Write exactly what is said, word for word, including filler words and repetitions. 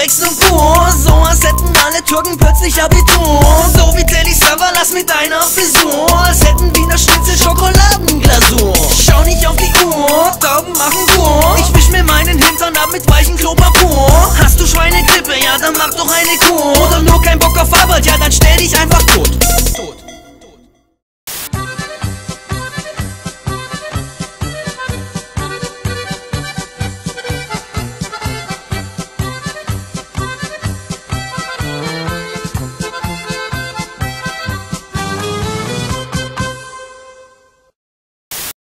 aufwächst und pur. So als hätten alle Türken plötzlich Abitur. So wie Telly Savalas mit einer Frisur, als hätten Wiener Schnitzel Schokoladenglasur. Schau nicht auf die Uhr, Tauben machen Kur. Ich wisch mir meinen Hintern ab mit weichem Klopapier. Hast du Schweinegrippe? Ja, dann mach doch eine Kur. Oder nur kein Bock auf Arbeit? Ja, dann stell dich einfach tot.